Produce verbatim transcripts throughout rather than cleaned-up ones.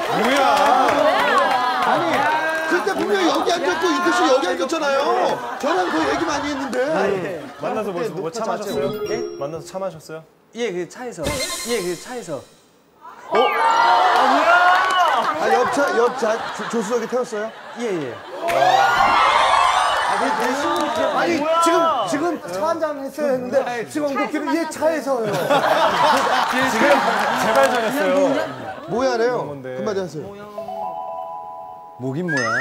뭐야? 아니, 그때 분명히 여기 앉았고 이태 씨 여기 앉았잖아요. 저랑 더 얘기 많이 했는데. 아니, 만나서 뭐, 뭐 차 마셨어요? 예? 만나서 차 마셨어요? 예, 그 차에서. 예, 그 차에서. 어? 아, 옆차, 옆차 조수석에 태웠어요? 예, 예. 아니 지금 지금 차 한잔 했어야 했는데 지금 엉덩이를 얘 차에서요. 지금 제발 전했어요. 뭐야래요? 건데. 한마디 하세요. 뭐긴 뭐야.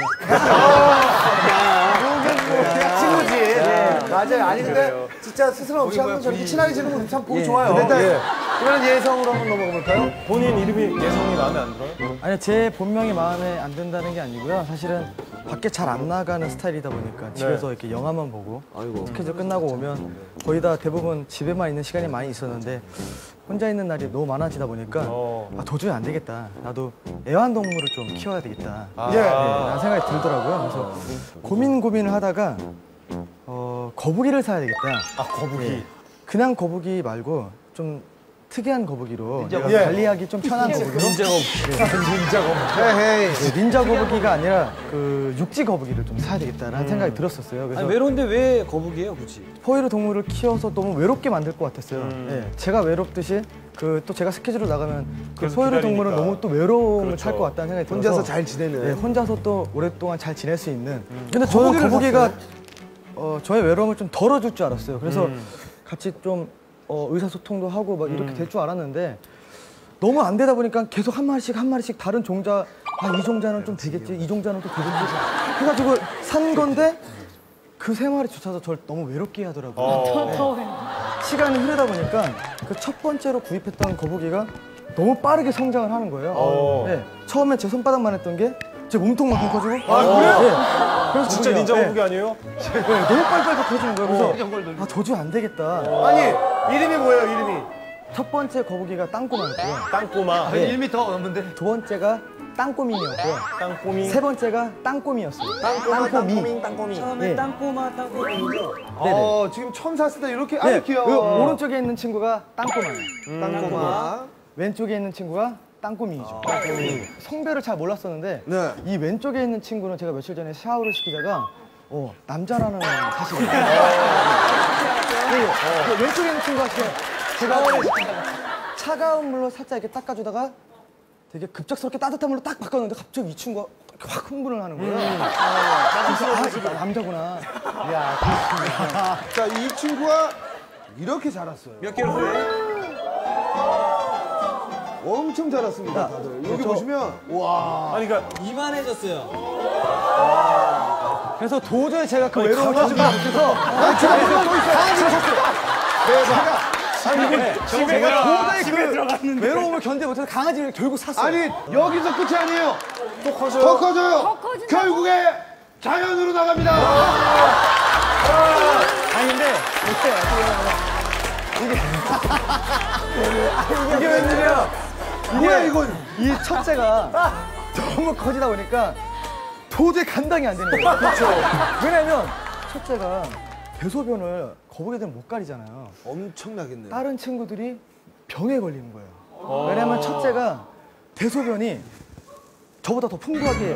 친구지. 예. 맞아요. 아니 근데 진짜 스스럼 없이 한번 저렇게 친하게 지내면 참 보기 좋아요. 일단 그러면 예성으로 한번 넘어가 볼까요? 본인 이름이 예성이 마음에 안 들어요? 아니 제 본명이 마음에 안 든다는 게 아니고요. 사실은 밖에 잘 안 나가는 스타일이다 보니까 집에서 이렇게 영화만 보고 스케줄 끝나고 오면 거의 다 대부분 집에만 있는 시간이 많이 있었는데 혼자 있는 날이 너무 많아지다 보니까 어. 아, 도저히 안 되겠다. 나도 애완동물을 좀 키워야 되겠다. 아. 예, 네, 라는 생각이 들더라고요. 그래서 고민 고민을 하다가 어, 거북이를 사야 되겠다. 아, 거북이. 예. 그냥 거북이 말고 좀 특이한 거북이로 내가 예. 관리하기 좀 편한 거북이로 닌자 거북이. 닌자 거북이. 헤헤이. 네, 닌자 거북이가 아니라 그 육지 거북이를 좀 사야 되겠다라는 생각이 들었었어요. 그래서 아니, 외로운데 왜 거북이에요, 굳이? 포유류 동물을 키워서 너무 외롭게 만들 것 같았어요. 음. 예, 제가 외롭듯이 그 또 제가 스케줄을 나가면 그 그래서 포유류 기다리니까. 동물은 너무 또 외로움을 그렇죠. 탈 것 같다는 생각이 들어서 혼자서 잘 지내네. 예, 혼자서 또 오랫동안 잘 지낼 수 있는. 근데 저는 거북이가 어, 저의 외로움을 좀 덜어줄 줄 알았어요. 그래서 음. 같이 좀 어, 의사소통도 하고 막 이렇게 될 줄 알았는데 너무 안 되다 보니까 계속 한 마리씩 한 마리씩 다른 종자, 아, 이 종자는 좀 되겠지, 이 종자는 또 되겠지 해가지고 산 건데 그 세 마리조차도 저를 너무 외롭게 하더라고요. 어. 네. 시간이 흐르다 보니까 그 첫 번째로 구입했던 거북이가 너무 빠르게 성장을 하는 거예요. 어. 네. 처음에 제 손바닥만 했던 게 제 몸통만큼 커지고. 아, 그래요? 네. 그래서 진짜 거북이가, 닌자 네. 거북이 아니에요? 네, 너무 빨리빨리 커지는 거예요. 그래서 아, 도저히 안 되겠다. 아니 이름이 뭐예요? 이름이? 첫 번째 거북이가 땅꼬마였고요. 땅꼬마. 네. 일 미터 넘는데. 두 번째가 땅꼬민이었고요. 땅꼬미. 세 번째가 땅꼬미였어요. 땅꼬마, 땅꼬미, 땅꼬미. 처음에 예. 땅꼬마, 땅꼬마이죠? 네네. 어 지금 처음 샀을 때 이렇게 네, 아주 그 귀여워. 오른쪽에 있는 친구가 땅꼬마예요. 땅꼬마. 왼쪽에 있는 친구가 땅꼬미이죠. 땅꼬미. 성별을 잘 몰랐었는데 네. 이 왼쪽에 있는 친구는 제가 며칠 전에 샤워를 시키다가 어, 남자라는 사실이에요. 네, 그 왼쪽에 있는 친구가 제가, 제가 차가운 물로 살짝 이렇게 닦아주다가 되게 급작스럽게 따뜻한 물로 딱 바꿨는데 갑자기 이 친구가 확 흥분을 하는 거예요. 음. 아, 남자구나. 자, 이 친구가 이렇게 자랐어요. 몇 개월 후에? 엄청 자랐습니다, 다들. 여기 저- 보시면 와. 아니, 그러니까 이만해졌어요. 그래서 도저히 제가 그 외로움을 견디지 못해서 아, 제가 한번 더 있어요. 강아지를 샀어요. 대박. 아니, 이거 집에가 도저히 집에 그 들어갔는데. 외로움을 견디지 못해서 강아지를 결국 샀어요. 아니, 여기서 끝이 아니에요. 또 커져요. 더 커져요. 결국에 자연으로 나갑니다. 아니 근데 이게 이게 웬일이야? 뭐야, 이건. 이 첫째가 너무 커지다 보니까 도저히 감당이 안 되는 거예요. 그렇죠. 왜냐면 첫째가 대소변을 거북이들은 못 가리잖아요. 엄청나겠네요. 다른 친구들이 병에 걸리는 거예요. 왜냐면 첫째가 대소변이 저보다 더 풍부하게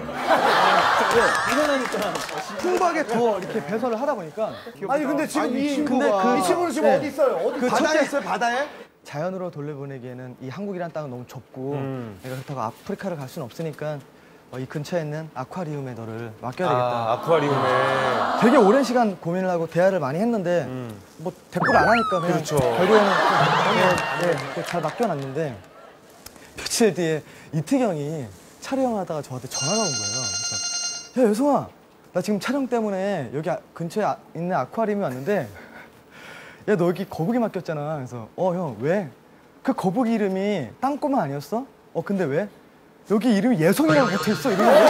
풍부하게 더 이렇게 배설을 하다 보니까 아니 근데 지금 아니, 이 이 친구가- 근데 그, 이 친구는 지금 네. 어디 있어요? 어디 그 바다에 첫째 있어요, 바다에? 자연으로 돌려보내기에는 이 한국이란 땅은 너무 좁고 음. 내가 그렇다고 아프리카를 갈 수는 없으니까 어, 이 근처에 있는 아쿠아리움에 너를 맡겨야 아, 되겠다. 아쿠아리움에. 되게 오랜 시간 고민을 하고 대화를 많이 했는데 음. 뭐 대꾸를 안 하니까 그냥 그렇죠. 결국에는 네, 네, 네, 잘 맡겨놨는데 며칠 뒤에 이태경이 촬영하다가 저한테 전화가 온 거예요. 그래서 야 여성아, 나 지금 촬영 때문에 여기 아- 근처에 아- 있는 아쿠아리움에 왔는데 야 너 여기 거북이 맡겼잖아. 그래서 어 형 왜? 그 거북이 이름이 땅꼬마 아니었어? 어 근데 왜? 여기 이름이 예성이라고 붙어있어 이러는 거야.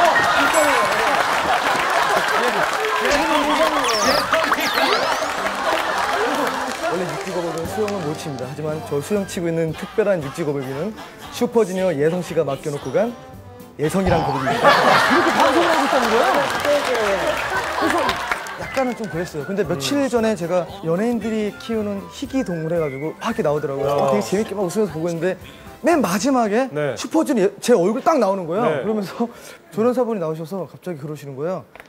원래 육지거북이는 수영을 못 칩니다. 하지만 저 수영 치고 있는 특별한 육지거북이는 슈퍼주니어 예성 씨가 맡겨놓고 간 예성이란 거북이입니다. 이렇게 방송을 하고 있다는 거예요. 그래서 약간은 좀 그랬어요. 근데 며칠 전에 제가 연예인들이 키우는 희귀 동물 해가지고 막 이렇게 나오더라고요. 어, 되게 재밌게 막 웃으면서 보고 있는데 맨 마지막에 네. 슈퍼주니어 제 얼굴 딱 나오는 거예요. 네. 그러면서 조련사분이 나오셔서 갑자기 그러시는 거예요.